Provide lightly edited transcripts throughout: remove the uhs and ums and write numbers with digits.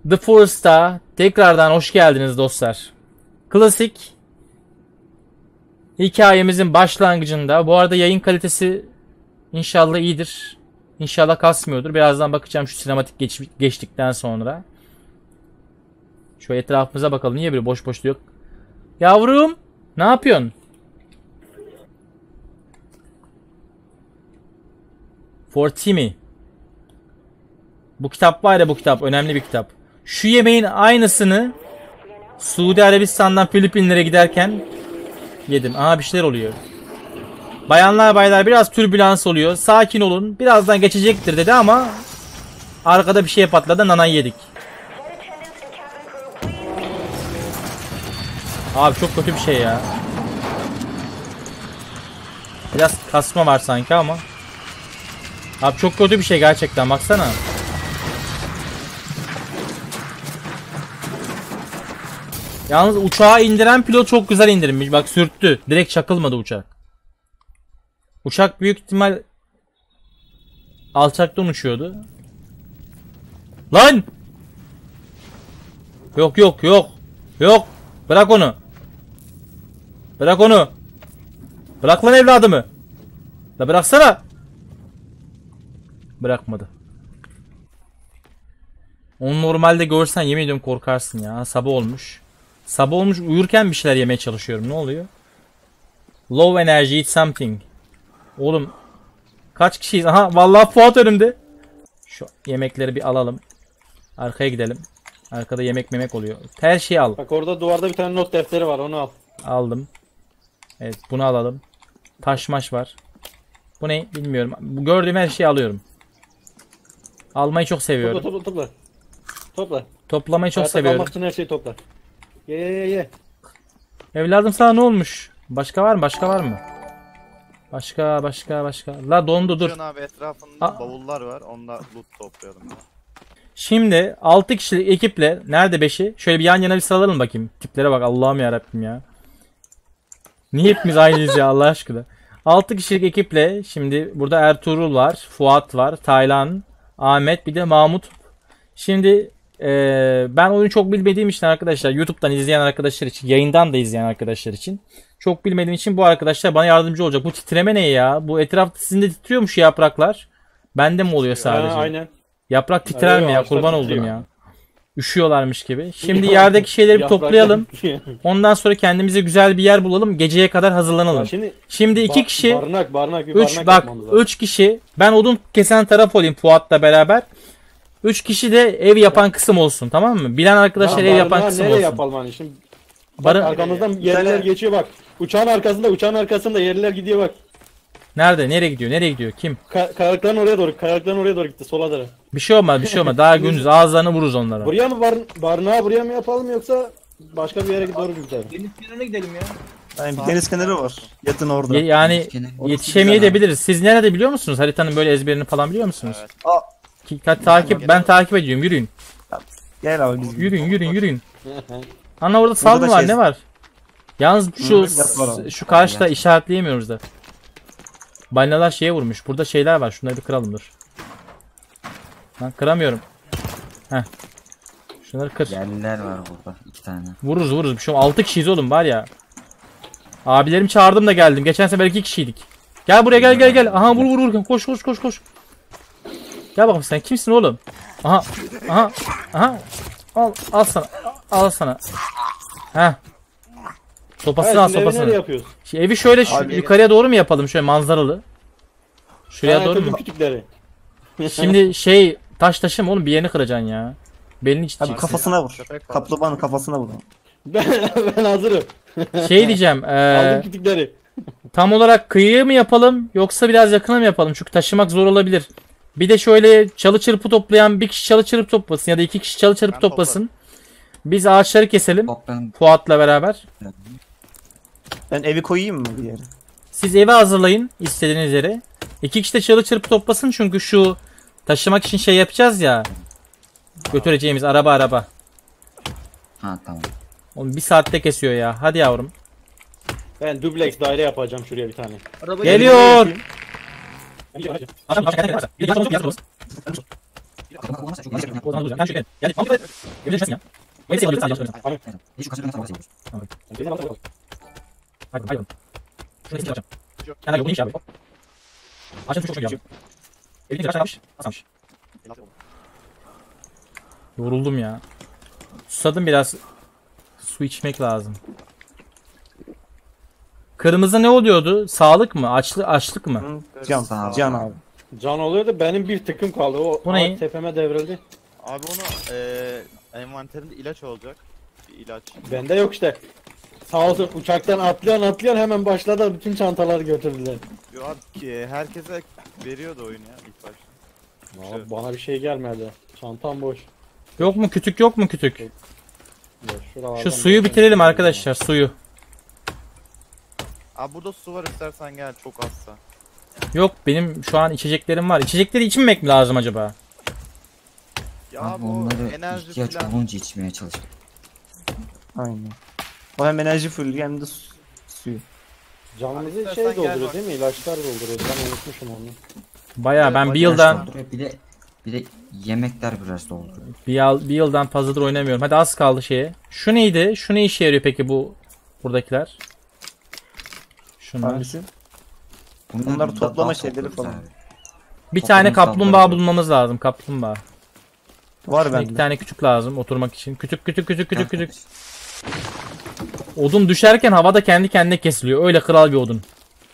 The Forest'a tekrardan hoş geldiniz dostlar. Klasik hikayemizin başlangıcında. Bu arada yayın kalitesi inşallah iyidir. İnşallah kasmıyordur. Birazdan bakacağım şu sinematik geçtikten sonra. Şu etrafımıza bakalım. Niye böyle boş boş diyor? Yavrum, ne yapıyorsun? For Timmy. Bu kitap var ya, bu kitap önemli bir kitap. Şu yemeğin aynısını Suudi Arabistan'dan Filipinlere giderken yedim. Aha, bir şeyler oluyor. Bayanlar baylar, biraz türbülans oluyor. Sakin olun. Birazdan geçecektir dedi ama arkada bir şey patladı. Nanayı yedik. Abi çok kötü bir şey ya. Biraz kasma var sanki ama. Abi çok kötü bir şey gerçekten, baksana. Yalnız uçağı indiren pilot çok güzel indirmiş. Bak, sürttü. Direkt çakılmadı uçak. Uçak büyük ihtimal alçaktan uçuyordu. Lan! Yok yok yok. Yok. Bırak onu. Bırak onu. Bırak lan evladımı. La bıraksana. Bırakmadı. Onu normalde görsen yemin ediyorum korkarsın ya. Sabah olmuş. Sabah olmuş, uyurken bir şeyler yemeye çalışıyorum. Ne oluyor? Low energy, eat something. Oğlum kaç kişiyiz? Aha, vallahi Fuat önümde. Şu yemekleri bir alalım. Arkaya gidelim. Arkada yemek memek oluyor. Her şeyi al. Bak orada duvarda bir tane not defteri var, onu al. Aldım. Evet, bunu alalım. Taş maş var. Bu ne bilmiyorum. Bu gördüğüm her şeyi alıyorum. Almayı çok seviyorum. Topla. Toplamayı çok Hayatta seviyorum. kalmak için her şeyi topla. Ye. Evladım, sana ne olmuş? Başka var mı? Başka var mı? Başka. La dondu, dur. Abi etrafında bavullar var. Onda loot toplayalım ya. Şimdi 6 kişilik ekiple, nerede 5'i? Şöyle bir yan yana bir sıralayalım bakayım. Tiplere bak, Allah'ım yarabbim ya. Niye hepimiz aynıyız ya Allah aşkına. 6 kişilik ekiple şimdi burada Ertuğrul var, Fuat var, Taylan, Ahmet, bir de Mahmut. Şimdi ben oyunu çok bilmediğim için arkadaşlar, YouTube'dan izleyen arkadaşlar için, yayından da izleyen arkadaşlar için çok bilmediğim için bu arkadaşlar bana yardımcı olacak. Bu titreme ne ya? Bu etrafta sizin de titriyormuş yapraklar. Bende mi oluyor sadece? Aynen. Yaprak titrer mi ya? ağaçlar Kurban oldum titriyor. ya. Üşüyorlarmış gibi. Şimdi yerdeki şeyleri bir toplayalım. Ondan sonra kendimize güzel bir yer bulalım. Geceye kadar hazırlanalım. Şimdi 2 kişi. Barınak 3 bak, yapmamız lazım. 3 kişi. Ben odun kesen taraf olayım Fuat'la beraber. 3 kişi de ev yapan kısım olsun, tamam mı? Bilen arkadaşlar ev yapan kısım nereye olsun. yapalım hani şimdi? Bak, arkamızdan yerliler geçiyor bak. Uçağın arkasında yerliler gidiyor bak. Nerede? Nereye gidiyor? Nereye gidiyor? Kim? Kayalıkların oraya doğru gitti, sola doğru. Bir şey olmaz. Daha gündüz ağızlarını vururuz onlara. Buraya mı barınağı buraya mı yapalım, yoksa başka bir yere doğru mu gidelim? Deniz kenarına gidelim ya. Yani bir deniz kenarı var. Yakın orada. Yani yetişemeyebiliriz. Siz nerede biliyor musunuz? Haritanın böyle ezberini falan biliyor musunuz? Evet. Ben takip ediyorum. Yürüyün. Gel abi biz. Yürüyün. Ana orada sal mı var? Ne var? Yalnız şu karşıda işaretleyemiyoruz da. Balinalar şeye vurmuş. Burada şeyler var. Şunları bir kıralım, dur. Lan kıramıyorum. Heh. Şunları kır. Yerliler var burada 2 tane. Vururuz. Bir şey 6 kişiyiz oğlum var ya. Abilerimi çağırdım da geldim. Geçen sefer 2 kişiydik. Gel buraya, gel. Aha, vur. Koş. Gel bakalım, sen kimsin oğlum? Aha. Al sana. Heh. Sopasını al. Nereye yapıyoruz? Evi şöyle yukarıya doğru mu yapalım, şöyle manzaralı? Şuraya doğru mu? Kütükleri. Şimdi taş taşım oğlum, bir yerini kıracaksın ya. Belini içeceksin. Abi kafasına vur. Kaplumbağanın kafasına vur. Ben hazırım. Diyeceğim. Aldım kütükleri. Tam olarak kıyıya mı yapalım yoksa biraz yakına mı yapalım? Çünkü taşımak zor olabilir. Bir de şöyle çalı çırpı toplayan bir kişi çalı çırpı toplasın ya da 2 kişi çalı çırpı toplasın. Biz ağaçları keselim Fuat'la beraber. Ben evi koyayım mı bir yere? Siz evi hazırlayın istediğiniz yere. 2 kişi de çalı çırpı toplasın, çünkü şu taşımak için şey yapacağız ya. Götüreceğimiz araba. Ha tamam. Oğlum 1 saatte kesiyor ya. Hadi yavrum. Ben dubleks daire yapacağım şuraya bir tane. Geliyor. O zaman duracağım. Ben şöyle. Yani balık böyle düşmesin ya. Böyle şey alıyorsun sadece. Aynen. Hiç yukarı sürmeden tavuk seviyoruz. Benim balık bakalım. Hayır hayır. Şunu eski yapacağım. Yani yolunu abi. Açın çok çok iyi abi. Elini tıraş almış. Asmış. Yoruldum ya. Susadım biraz. Su içmek lazım. Kırmızı ne oluyordu? Sağlık mı? Açlık mı? Hı, Can. Sağ ol. Can abi. Can oluyordu benim bir tıkım kaldı. O Bu ne? tepeme devrildi. Abi onu envanterinde ilaç olacak. Bir ilaç. Bende yok işte. Sağ olsun uçaktan atlayan hemen başladı bütün çantaları götürdüler. Yo abi herkese veriyordu oyun ya ilk başta. Abi bana bir şey gelmedi. Çantam boş. Yok mu kütük yok mu kütük? Ya şuralardan Şu suyu bitirelim arkadaşlar suyu. Abi burada su var istersen gel çok azsa. Yok benim şu an içeceklerim var. İçecekleri içmemek mi lazım acaba? Ya Abi bu onları enerji ihtiyaç falan. olunca içmeye çalış. Aynen. O hem enerji full hem de suyu. Canımızı Abi şey istersen gel dolduruyor bak. değil mi? İlaçlar dolduruyor. Ben unutmuşum onu. Bayağı Evet, ben bir bayağı yıldan Bir de yemekler biraz dolduruyor. bir yıldan fazladır oynamıyorum. Hadi az kaldı şeye. Şu neydi? Şu ne işe yarıyor peki bu buradakiler? Şunlar. Hangisi? Bunlar Bunları toplama dal şeyleri topluyoruz falan. abi. Bir tane Toplumsal kaplumbağa barınak. bulmamız lazım. Kaplumbağa. Var İki bende. tane küçük lazım oturmak için. Küçük. Gel Odun düşerken havada kendi kendine kesiliyor. Öyle kral bir odun.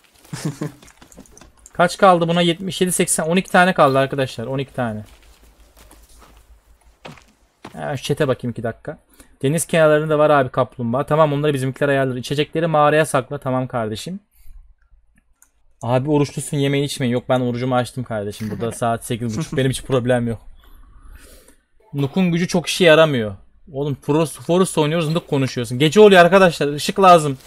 Kaç kaldı buna? 77, 80, 12 tane kaldı arkadaşlar. 12 tane. Şu chat'e bakayım 2 dakika. Deniz kenarlarında var abi kaplumbağa. Tamam onları bizimkiler ayarlar. İçecekleri mağaraya sakla. Tamam kardeşim. Abi oruçlusun yemeği içmeyin. Yok ben orucumu açtım kardeşim. Burada saat 8.30. Benim hiç problem yok. Nook'un gücü çok işe yaramıyor. Oğlum Forest oynuyoruz Nook konuşuyorsun. Gece oluyor arkadaşlar. Işık lazım.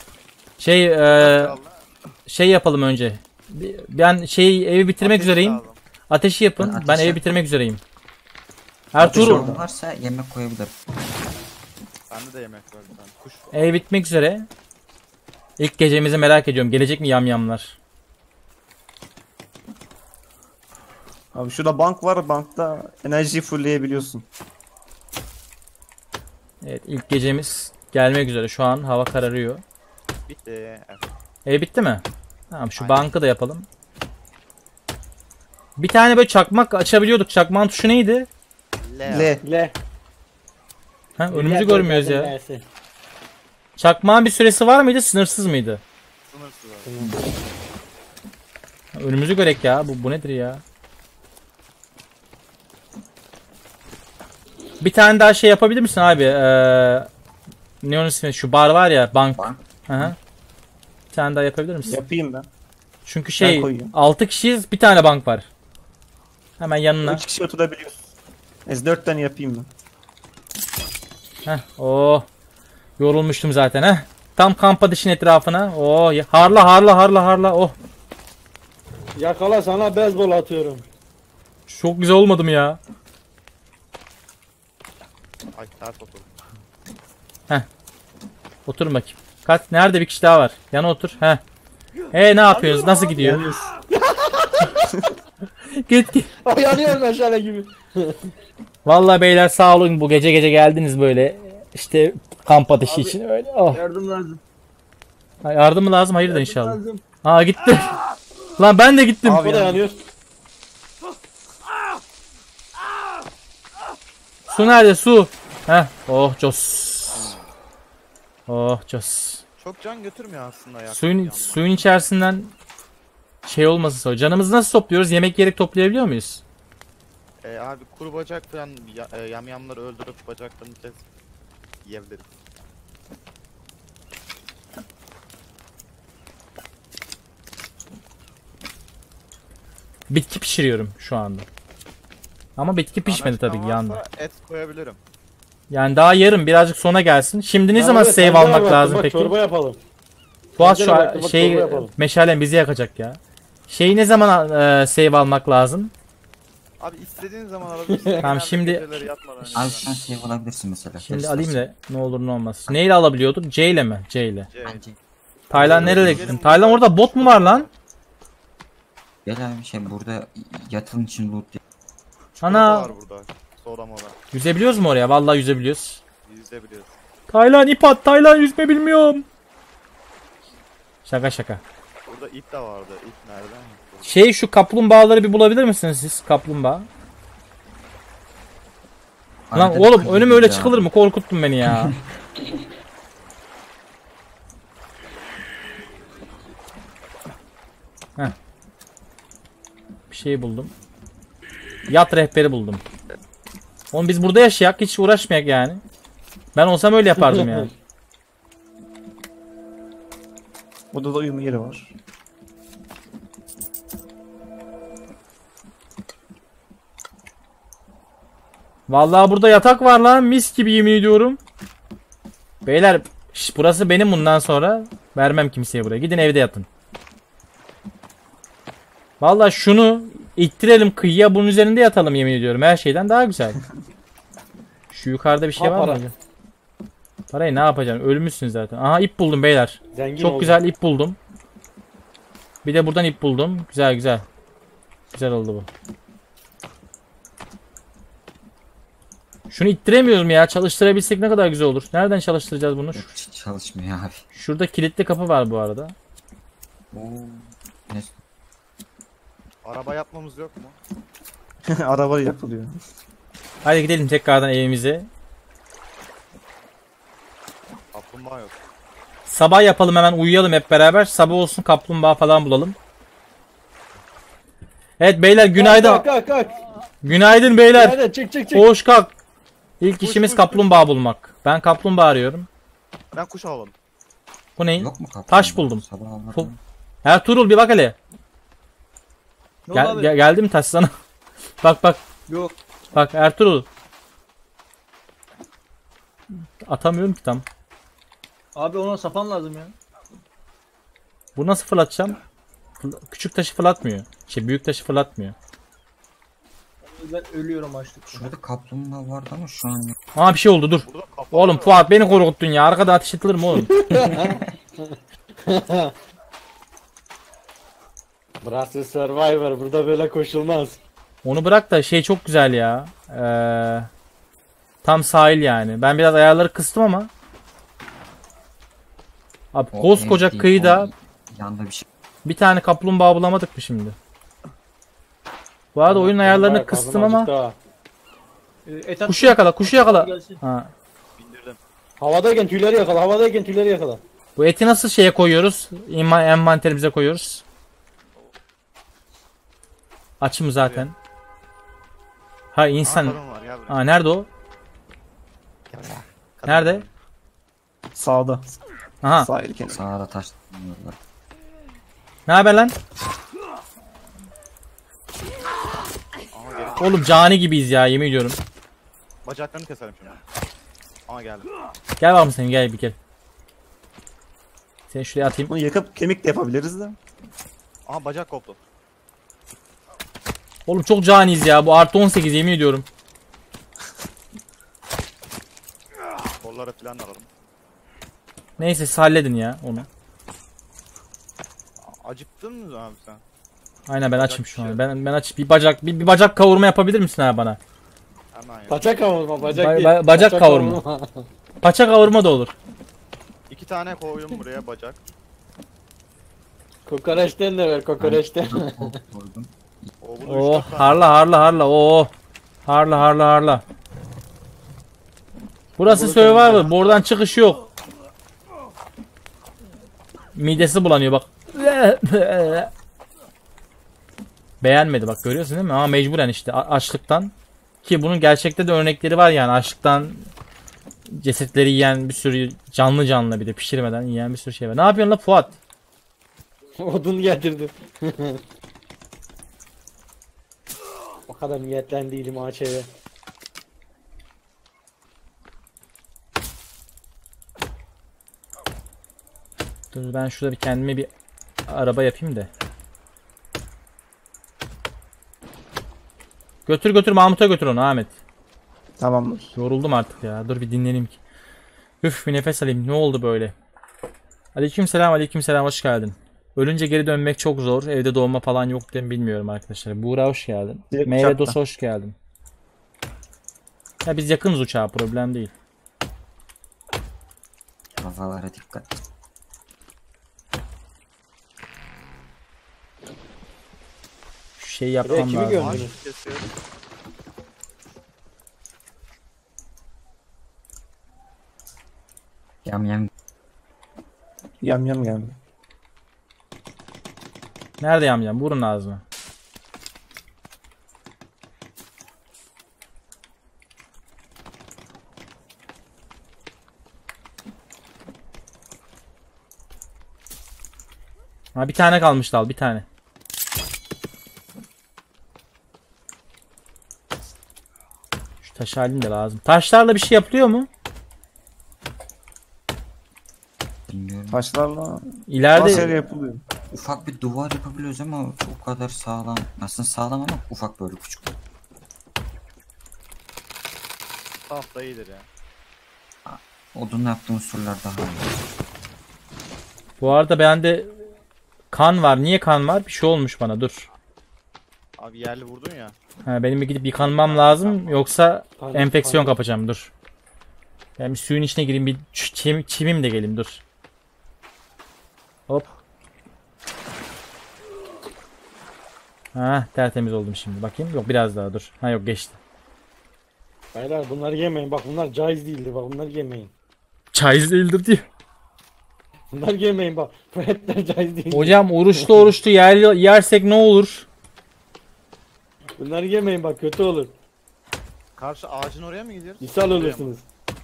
Şey yapalım önce. Ben evi bitirmek Ateş üzereyim. lazım. Ateşi yapın. Ben ateş Ben evi yap- bitirmek üzereyim. Ateş Ertuğrul orada varsa yemek koyabilirim. Bende de yemek var bir tane. Kuş var. ev bitmek üzere. İlk gecemizi merak ediyorum. Gelecek mi yamyamlar? Abi şurada bank var. Bankta enerjiyi fullleyebiliyorsun. Evet ilk gecemiz gelmek üzere. Şu an hava kararıyor. Bitti. Evet. Ev bitti mi? Tamam şu Aynen. bankı da yapalım. Bir tane böyle çakmak açabiliyorduk. Çakmağın tuşu neydi? L. Le. Ha, önümüzü görmüyoruz ya. Çakmağın bir süresi var mıydı? Sınırsız mıydı? Sınırsız abi. Ha, önümüzü görek ya. Bu nedir ya? Bir tane daha şey yapabilir misin abi? Ne onun ismi? Şu bar var ya bank. Bank. Hı hı. Bir tane daha yapabilir misin? Yapayım ben. Çünkü Ben koyuyorum. 6 kişiyiz bir tane bank var. Hemen yanına. 3 kişi oturabiliyorsun. 4 tane yapayım ben. Heh. Oh. Yorulmuştum zaten ha. Tam kamp ateşin etrafına. Oh. Harla. Oh. Yakala sana bezbol atıyorum. Çok güzel olmadı mı ya? Ay ters oturdu. Oturun bakayım. Nerede bir kişi daha var? Yana otur. Heh. Ne yapıyorsunuz? Nasıl gidiyor? Git. Yanıyorum aşağıya gibi. Vallahi beyler sağ olun bu gece geldiniz böyle. İşte kamp ateşi için öyle. Oh. Yardım lazım. Ha, yardım mı lazım? Hayır da inşallah. Aa gitti. Lan ben de gittim. Abi O da ya. yanıyor. Su nerede? Su. Heh. Oh Jos. Oh Jos. Çok can götürmüyor aslında ya. Suyun içerisinden şey olmasın sonra. Canımızı nasıl topluyoruz? Yemek yiyerek toplayabiliyor muyuz? Abi kuru bacak falan yamyamları öldürüp bacaklarını kesip yiyebiliriz. Bitki pişiriyorum şu anda. Ama bitki pişmedi Anaçtan tabii ki varsa yandı. Et koyabilirim. Yani daha yarım birazcık sona gelsin. Şimdi ne Ya zaman evet, save tencere almak bak, lazım bak, peki? Çorba yapalım. Fuat tencere bak, şu bak, şey çorba yapalım. meşalen bizi yakacak ya. Şeyi ne zaman save almak lazım? Abi istediğin zaman alabilirsin. Tamam, Genelde şimdi- geceleri yatmadan önce. Abi sen şey olabilirsin mesela. Şimdi Hırsız. alayım da ne olur ne olmaz. Neyle alabiliyorduk? C ile mi? C ile. Bence. Taylan nereye gittin? Taylan orada bot mu var lan? Gel abi burada yatın için loot Ana. var burada. Soda mola. Yüzebiliyoruz mu oraya? Vallahi yüzebiliyoruz. Yüzebiliyoruz. Taylan ip at. Taylan yüzme bilmiyorum. Şaka şaka. Burada ip de vardı. İp nereden? Şey şu kaplumbağaları bir bulabilir misiniz siz? Kaplumbağa. Lan Arada oğlum bir önüme öyle ya. çıkılır mı? Korkuttun beni ya. Heh. Bir şey buldum. Yat rehberi buldum. Oğlum biz burada yaşayak, hiç uğraşmayak yani. Ben olsam öyle yapardım yani. Burada da uyuma yeri var. Vallahi burada yatak var lan, mis gibi yemin ediyorum. Beyler, burası benim bundan sonra. Vermem kimseye buraya. Gidin evde yatın. Vallahi şunu ittirelim kıyıya, bunun üzerinde yatalım yemin ediyorum. Her şeyden daha güzel. Şu yukarıda bir şey Ha, var para. mı? Parayı ne yapacaksın? Ölmüşsün zaten. Aha ip buldum beyler. Zengin Çok oldu. güzel ip buldum. Bir de buradan ip buldum. Güzel güzel. Güzel oldu bu. Şunu ittiremiyorum ya. Çalıştırabilsek ne kadar güzel olur. Nereden çalıştıracağız bunu? Yok, hiç çalışmıyor abi. Şurada kilitli kapı var bu arada. Oo. Ne? Araba yapmamız yok mu? Araba yapılıyor. Hadi gidelim tekrardan evimize. Kaplumbağa yok. Sabah yapalım, hemen uyuyalım hep beraber. Sabah olsun, kaplumbağa falan bulalım. Evet beyler, günaydın. Kalk. Günaydın beyler. Hadi çık. Koş kalk. İlk işimiz koş, kaplumbağa bulmak. Ben kaplumbağa arıyorum. Ben kuş alalım. Bu ne? Yok mu kapı? Taş buldum. Sabah Fu- anladım. Ertuğrul bir bak hele. Geldi mi taş sana? Bak. Yok. Bak Ertuğrul. Atamıyorum ki tam. Abi ona sapan lazım ya. Bu nasıl fırlatacağım? Küçük taşı fırlatmıyor. Büyük taşı fırlatmıyor. Ben ölüyorum açlıktan. Şurada kaplumbağa vardı ama şu an yok. Aa bir şey oldu, dur. Burada kaplumbağa Oğlum var. Fuat, beni korkuttun ya. Arkada ateş edilir mi oğlum? Burası Survivor. Burada böyle koşulmaz. Onu bırak da şey çok güzel ya. Tam sahil yani. Ben biraz ayarları kıstım ama. Abi O koskoca ev değil, kıyıda o Yanda bir şey. bir tane kaplumbağa bulamadık mı şimdi? Bu arada oyun ayarlarını kıstım ama. Et at- Kuşu yakala, kuşu yakala. Gelsin. Ha. Bindirdim. Havadayken tüyleri yakala. Bu eti nasıl şeye koyuyoruz? Envanterimize koyuyoruz. Açım zaten. Ha insan. Aa, kadın var ya buraya. Aa nerede o? Kadın Nerede? var. Sağda. Aha. Sahil kenarı. Sağda taş bulmuyorlar. Ne haber lan? Aha gelin. Oğlum cani gibiyiz ya, yemin ediyorum. Bacaklarını keselim şimdi. Aha geldi. Gel var mısın? Gel bir gel. Seni şuraya atayım. Bunu yakıp kemik de yapabiliriz de. Aha bacak koptu. Oğlum çok caniyiz ya. Bu artı 18 yemin ediyorum. Kolları falan alalım. Neyse siz halledin ya onu. Acıktın mı abi sen? Aynen ben açım şu an. Ben aç bir bacak kavurma yapabilir misin abi bana? Hemen ya. Bacak kavurma bacak Ba- değil. ba- bacak kavurma. Paça kavurma da olur. 2 tane koydum buraya bacak. Kokoreçten de ver kokoreçten. Koydum. O bunu Oh 3-4 tane. harla. Oh. Harla. Burası Survivor. Buradan çıkış yok. Midesi bulanıyor bak. Beğenmedi bak, görüyorsun değil mi? Ama mecburen işte açlıktan. Ki bunun gerçekte de örnekleri var yani, açlıktan cesetleri yiyen bir sürü canlı bir de pişirmeden yiyen bir sürü şey var. Ne yapıyorsun la Fuat? Odun getirdim. O kadar niyetlendiydim ağaç eve. Dur ben şurada bir kendime bir araba yapayım da. Götür Mahmut'a götür onu Ahmet. Tamamdır. Yoruldum artık ya. Dur bir dinleneyim ki. Üf bir nefes alayım. Ne oldu böyle? Aleykümselam hoş geldin. Ölünce geri dönmek çok zor. Evde doğma falan yok diye bilmiyorum arkadaşlar. Buğra hoş geldin. Direkt Meyve uçakta. dostu hoş geldin. Ya biz yakınız uçağa, problem değil. Kafalara dikkat. Şu şeyi Buraya yapmam kimi lazım. gönderdiniz? Kesiyorum. Yam yam. Yam yam geldi. Nerede yamyam? Vurun ağzına. Ha, bir tane kalmıştı, al bir tane. Şu taş halinde lazım. Taşlarla bir şey yapılıyor mu? Bilmiyorum. Taşlarla İleride lazer yapılıyor. Ufak bir duvar yapabiliyoruz ama o kadar sağlam. Aslında sağlam ama ufak böyle küçük. Tahta iyidir ya. Odunla yaptığımız surlar daha iyi. bu arada bende kan var. Niye kan var? Bir şey olmuş bana, dur. Abi yerli vurdun ya. Ha, benim bir gidip yıkanmam lazım, yoksa Pardon, enfeksiyon pardon. kapacağım, dur. Yani bir suyun içine gireyim, bir çimim de geleyim, dur. Hop. Ha, tertemiz oldum şimdi, bakayım. Yok, biraz daha dur. Ha, yok, geçti. Beyler bunları yemeyin. Bak bunlar caiz değildir. Bak bunları yemeyin. Caiz değildir diyor. Bunları yemeyin bak. Bu etler caiz değil. Hocam oruçlu yersek ne olur? Bunları yemeyin bak kötü olur. Karşı ağacın oraya mı gidiyoruz? İshal Oraya mı? olursunuz.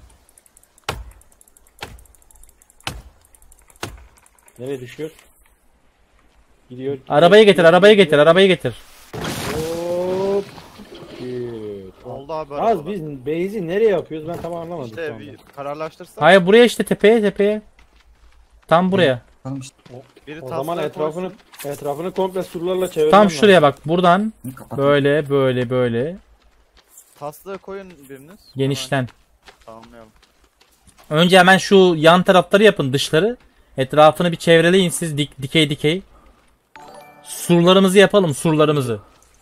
Nereye düşüyor? Gidiyor. Arabayı getir, arabayı getir, arabayı getir. Hop. Good. Oldu abi. Az arabalar. biz base'i nereye yapıyoruz ben tam anlamadım şu İşte anda. bir kararlaştırsak. Hayır, buraya işte, tepeye. Tam buraya. Bakalım işte. Biri O zaman taslağı koysun. etrafını komple surlarla çevirmem Tam lazım. şuraya bak, buradan Kapat. böyle Taslığı koyun biriniz. genişten. Hemen tamamlayalım. Önce hemen şu yan tarafları yapın, dışları. Etrafını bir çevreleyin siz, dikey. Surlarımızı yapalım, surlarımızı.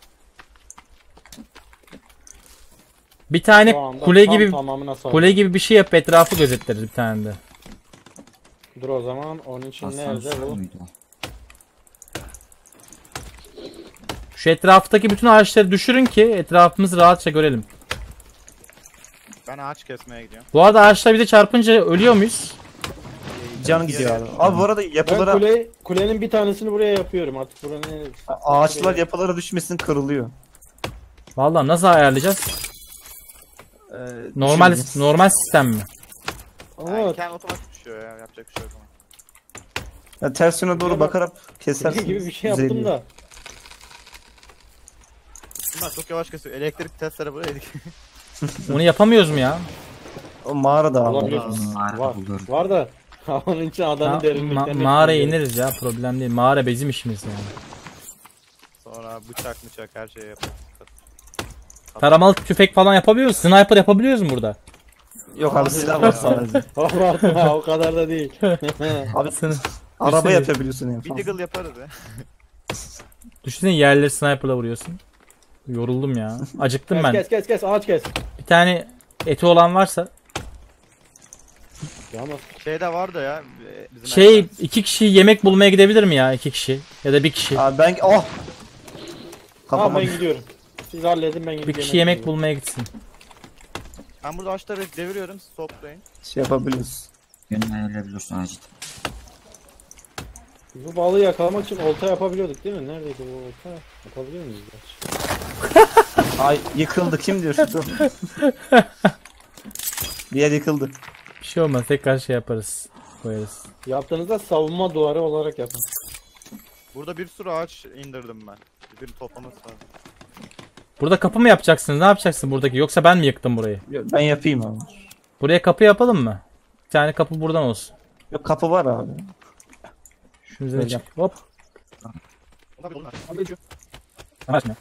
Bir tane Şu anda kule tam gibi tamamına sahip. kule gibi bir şey yap, etrafı gözetleriz bir tane de. Dur o zaman onun için Asansör nerede bu? müydü o? Şu etraftaki bütün ağaçları düşürün ki etrafımızı rahatça görelim. Ben ağaç kesmeye gidiyorum. Bu arada ağaçlar bize çarpınca ölüyor muyuz? Can gidiyor abi. Abi bu arada Ben yapılara kulenin bir tanesini buraya yapıyorum artık buranın neresi? ağaçlar yapılara düşmesin kırılıyor. Vallahi nasıl ayarlayacağız? Normal düşünürüz. normal sistem mi? Ama Yani kendi otomatik düşüyor ya. Yapacak bir şey yok ama. Ya ters yöne doğru Ya bak, bakarak kule kesersiniz. gibi bir şey yaptım düzeliyor. da. Bunlar çok yavaş kesiyor. Elektrik testleri buraya yedik. Onu yapamıyoruz mu ya? O mağarada abi. Olabilir. Mağara Var. buluyorum. Var da onun için adanın derinliklerine Mağaraya çıkıyor. ineriz ya, problem değil. Mağara bizim işimiz yani. Sonra bıçak her şeyi yaparız. Taramalı tüfek falan yapabiliyoruz. Sniper yapabiliyoruz mu burada? Yok abi silah var sadece. Abartma o kadar da değil. Abi Sını. araba Düşünsene. yapabiliyorsun en Bir fazla. deagle yaparız ya. Düşünsene, yerleri sniperla vuruyorsun. Yoruldum ya. Acıktım ben. Kes ağaç kes. Bir tane eti olan varsa. Ya ama Şeyde vardı ya. Bizim Şey, evde. 2 kişi yemek bulmaya gidebilir mi ya? 2 kişi. Ya da bir kişi. Abi ben tamam kafama ben gidiyorum. Siz halledin ben Bir gidip kişi yemek yiyorum. bulmaya gitsin. Ben burada ağaçları deviriyorum. Siz toplayın. şey yapabiliyoruz. Yönleyebiliyorsun acil. Bu balığı yakalamak için olta yapabiliyorduk değil mi? Neredeydi bu olta? Yapabiliyor muyuz gerçi? Ay yıkıldı kim diyor şu? Bir yer yıkıldı. Bir şey olmaz, tekrar şey yaparız. Koyarız. Yaptığınızda savunma duvarı olarak yapın. Burada bir sürü ağaç indirdim ben. Birini toplaması lazım. Burada kapı mı yapacaksınız? Ne yapacaksın buradaki? Yoksa ben mi yıktım burayı? Ben yapayım abi. Buraya kapı yapalım mı? Bir tane kapı buradan olsun. Yok kapı var abi. Şunu üzerine yap. Hop. Hemen açma.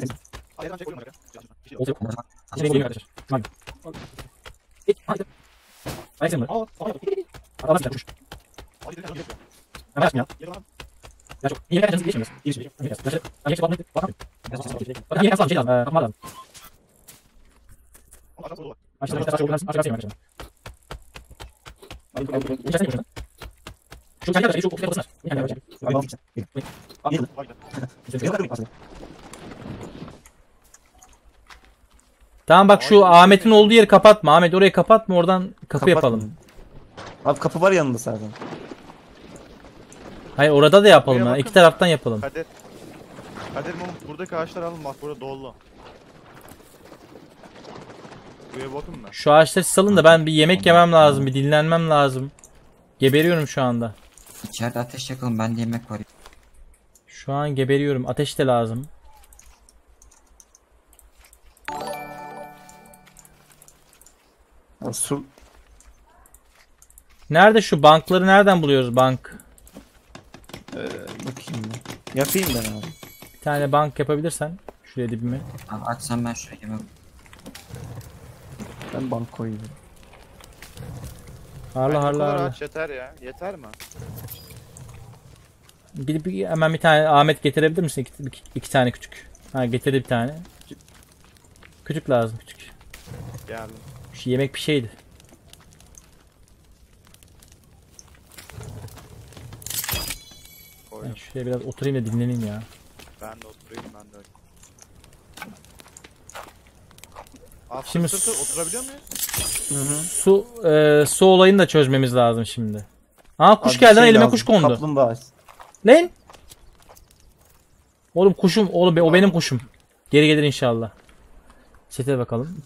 Olsun yok. Hadi. Hadi. Ayşe mi? Allah'ım sen kuş. Hemen açma ya. Ya çok. İyi canınızı geçmiyoruz. İyi şey. İyi şey. Hadi geçip bakmayın. Bakın iyi yapsam şey lazım. Kapma lazım. Aşağıda aşağıda aşağıda aşağıda aşağıda. Şu kendi şu okuyasınlar. Tamam bak şu Ahmet'in olduğu yeri kapatma. Ahmet orayı kapatma, oradan kapı yapalım. Abi kapı var yanında zaten. Hayır orada da yapalım Buraya ya. bakın. İki taraftan yapalım. Kadir. Kadir Mahmut buradaki ağaçları alın bak burada dolu. Buraya bakın mı? Şu ağaçları salın da ben bir yemek yemem lazım. Bir dinlenmem lazım. Geberiyorum şu anda. İçeride ateş yakalım, bende yemek var. Şu an geberiyorum. Ateş de lazım. Ya, su Nerede şu bankları nereden buluyoruz bank? bakayım ben. Yapayım ben abi. Bir tane bank yapabilirsen. Şuraya dibime. Abi açsam ben şuraya yemek. Ben bank koyayım. Harla Bence bu harla kadar harla. ağaç yeter ya. Yeter mi? Hemen bir tane Ahmet getirebilir misin? İki tane küçük. Ha getirdi bir tane. Küçük lazım küçük. Geldim. Şu yemek bir şeydi. Ben Koydum. şuraya biraz oturayım da dinleneyim ya. Ben de oturayım ben de. Aslında Şimdi sırtı oturabiliyor muyuz? Su olayını da çözmemiz lazım şimdi. Aa kuş Abi geldi lan, şey elime lazım, kuş kondu. Kaplumbağa. Lan! Oğlum kuşum, oğlum o benim kuşum. Geri gelir inşallah. Çete bakalım.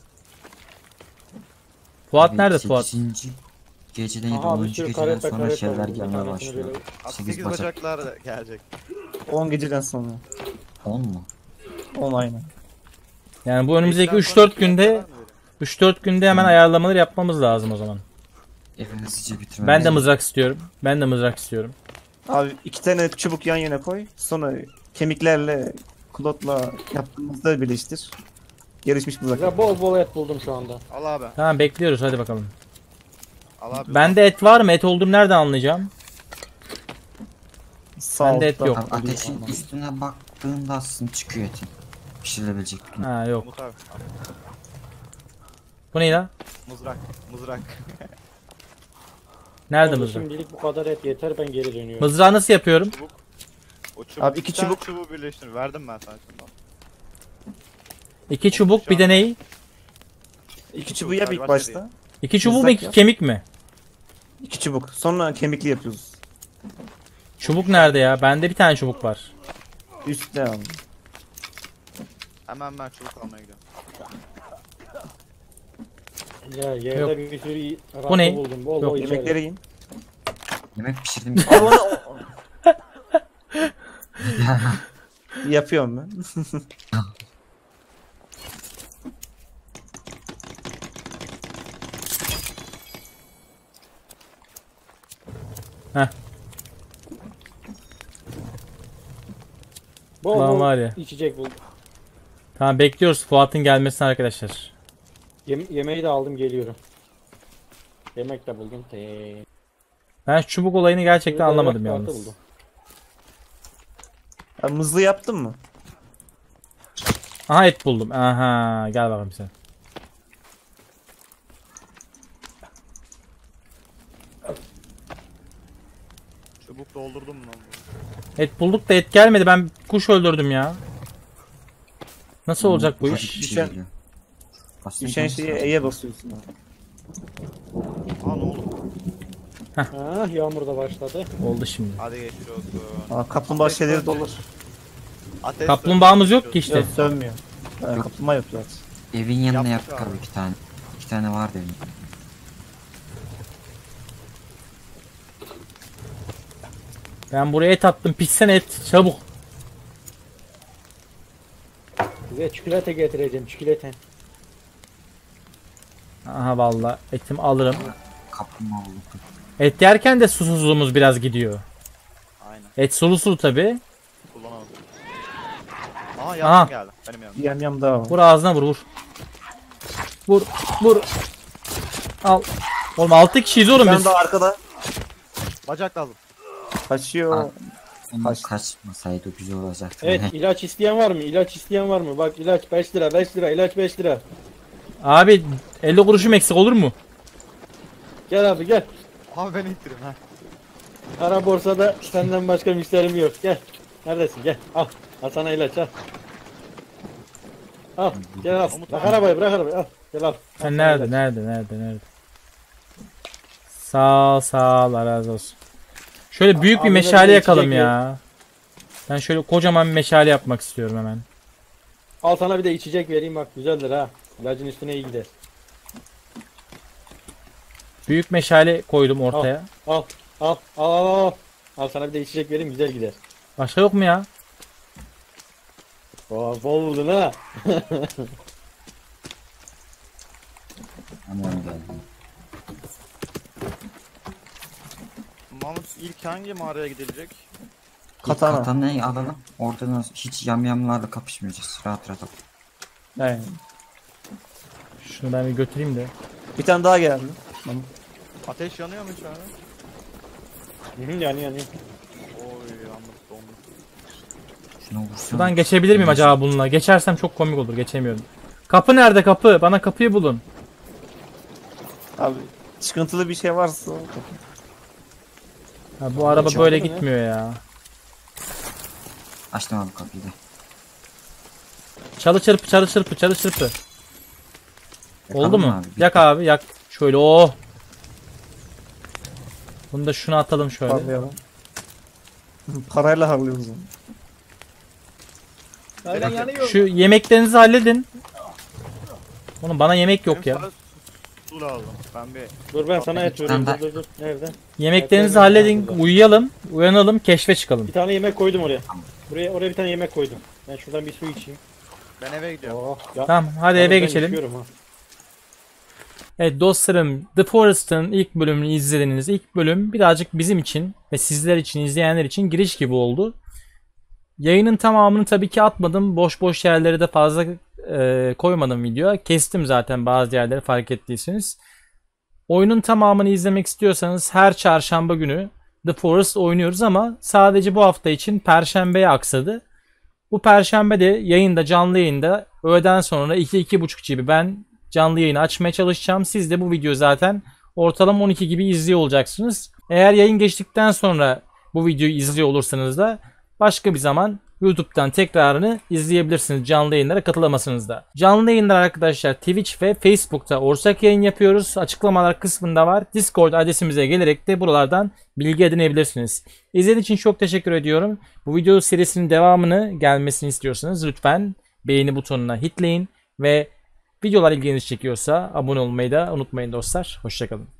Fuat Abi, nerede Fuat? 8. geceden ya da Aha, bir 10. sürü geceden karetta sonra karetta şeyler var. Bir gelmeye tanesini başlıyor. böyle- 8 8 bacak. bacaklar da gelecek. 10 geceden sonra. 10 mu? 10 aynen. Yani bu önümüzdeki Ekran 3-4 sonra günde fiyatlar mı veriyor? 3-4 günde hemen ayarlamaları yapmamız lazım o zaman. Evi hızlıca bitirmemiz. Ben de mızrak istiyorum. Ben de mızrak istiyorum. Abi 2 tane çubuk yan yana koy. Sonra kemiklerle klotla yaptığımızda birleştir. Gelişmiş mızrak. Ya bol bol et buldum şu anda. Al abi. Tamam bekliyoruz, hadi bakalım. Al abi. Bende et var mı? Et olduğunu nereden anlayacağım? Sağ Bende et altta. yok. Abi ateşin üstüne baktığında aslında çıkıyor etin. Pişirilebilecek. Ha yok. Umut abi. al. Bu ne lan? Mızrak. Mızrak. Nerede Oldu, mızrak? şimdilik bu kadar et yeter, ben geri dönüyorum. Mızrağı nasıl yapıyorum? O çubuk. Abi iki tane çubuk. çubuğu birleştir. Verdim ben sana şimdi. 2 çubuk bir de ney? 2 çubuğu yap ilk Başka başta. 2 çubuk mu Mızrak 2 yap. kemik mi? 2 çubuk. Sonra kemikli yapıyoruz. Çubuk nerede ya? Bende bir tane çubuk var. Üstte abi. Hemen ben çubuk almaya gidiyorum. Ya yerde Yok. bir sürü Bu ne? rakı buldum. Bol Yok, bol Yemekleri içeri. yiyin. Yemek pişirdim. Abi onu yapıyorum ben. Bol Lan bol var ya. içecek buldum. Tamam bekliyoruz Fuat'ın gelmesini arkadaşlar. Yemeği de aldım, geliyorum. Yemek de buldum. Ben şu çubuk olayını gerçekten Şurada anlamadım yemek yalnız. kartı buldum. Abi mızlı yaptın mı? Aha et buldum. Aha gel bakalım sen. Çubuk doldurdum lan. Et bulduk da et gelmedi. Ben kuş öldürdüm ya. Nasıl olacak bu Ufak iş? bir şey Düşen- geliyor. Aslında Düşen kendisi şeye var. E'ye basıyorsun abi. Aa ne oldu? Ah, yağmur da başladı. Oldu şimdi. Hadi geçmiş olsun. Aa, kaplumbağa şeyleri dolur. Ateş Kaplumbağamız yok ki söndürmüş işte. Yok sönmüyor. Kaplumbağa yok zaten. Evin yanına Yaptık yaptık abi. abi 2 tane. 2 tane vardı evin. Ben buraya et attım. Pişsene et. Çabuk. Size çikolata getireceğim, çikolata. Aha valla etimi alırım. Kaplumbağa bulduk. Et yerken de susuzluğumuz biraz gidiyor. Aynen. Et sulu sulu tabi. Kullanalım. Aa Aha. yardım geldi. Benim yanım. Bir yam daha var. Vur ağzına vur vur. Vur vur. Al. Oğlum 6 kişiyiz oğlum Ben biz. de arkada Bacak lazım. kaçıyor. Ama Kaç- kaçmasaydı güzel olacaktı. Evet, ilaç isteyen var mı? İlaç isteyen var mı? Bak ilaç 5 lira, 5 lira, ilaç 5 lira. Abi 50 kuruşum eksik olur mu? Gel abi gel. Abi beni ittirin ha. Kara borsada senden başka müşterim yok. Gel. Neredesin? Gel. Al. Al sana ilaç al. Al. Gel al. Bırak arabayı bırak arabayı. Al. Gel al. Sen nerede? Sağ ol Allah razı olsun. Şöyle büyük bir Abi, meşale nereye yakalım içecek ya. Ben şöyle kocaman bir meşale yapmak istiyorum hemen. Al sana bir de içecek vereyim bak güzeldir ha. İlacın üstüne iyi gider. Büyük meşale koydum ortaya. Al. Al. Al al al. Al sana bir de içecek vereyim güzel gider. Başka yok mu ya? Oo, bol buldun ha. Hemen geldim. Mahmut ilk hangi mağaraya gidilecek? Katana. Katanayı alalım. Oradan hiç yamyamlarla kapışmayacağız. Rahat rahat. Aynen. Şunu ben bir götüreyim de. Bir tane daha geldi. Ateş yanıyor mu içeride? Yani. Oy yandık donduk. Şunu vursana. Şuradan geçebilir miyim acaba bununla? Geçersem çok komik olur. Geçemiyorum. Kapı nerede kapı? Bana kapıyı bulun. Abi çıkıntılı bir şey varsa. Ha, bu araba Çok böyle değil mi? gitmiyor ya. Açtım abi kapıyı da. Çalı çırpı. Oldu Yakalım mu? abi? Yak abi yak. Şöyle oh. Bunu da şuna atalım şöyle. Parlayalım. Parayla harlıyoruz onu. Aynen yanıyor. Şu yemeklerinizi halledin. Oğlum bana yemek yok Benim ya. sana su lazım. Ben bir Dur ben sana et veriyorum. Ben Dur. Nerede? Yemeklerinizi Evet, halledin. evet. Uyuyalım. Uyanalım. Keşfe çıkalım. Bir tane yemek koydum oraya. Oraya bir tane yemek koydum. Ben şuradan bir su içeyim. ben eve gidiyorum. Oh, ya. Tamam hadi Yalnız eve ben geçelim. üşüyorum ha. Evet dostlarım, The Forest'ın ilk bölümünü izlediğiniz ilk bölüm birazcık bizim için ve sizler için, izleyenler için giriş gibi oldu. Yayının tamamını tabii ki atmadım. Boş yerlere de fazla koymadım videoya. Kestim zaten bazı yerleri fark ettiyseniz. Oyunun tamamını izlemek istiyorsanız her çarşamba günü The Forest oynuyoruz ama sadece bu hafta için Perşembe'ye aksadı. Bu Perşembe de yayında, canlı yayında öğleden sonra 2-2.30 gibi ben canlı yayını açmaya çalışacağım. Siz de bu videoyu zaten ortalama 12 gibi izliyor olacaksınız. Eğer yayın geçtikten sonra bu videoyu izliyor olursanız da başka bir zaman YouTube'dan tekrarını izleyebilirsiniz. Canlı yayınlara katılamazsınız da. Canlı yayınlar arkadaşlar Twitch ve Facebook'ta ortak yayın yapıyoruz. Açıklamalar kısmında var. Discord adresimize gelerek de buralardan bilgi edinebilirsiniz. İzlediğiniz için çok teşekkür ediyorum. Bu video serisinin devamını gelmesini istiyorsanız lütfen beğeni butonuna hitleyin ve videolar ilginizi çekiyorsa abone olmayı da unutmayın dostlar. Hoşçakalın.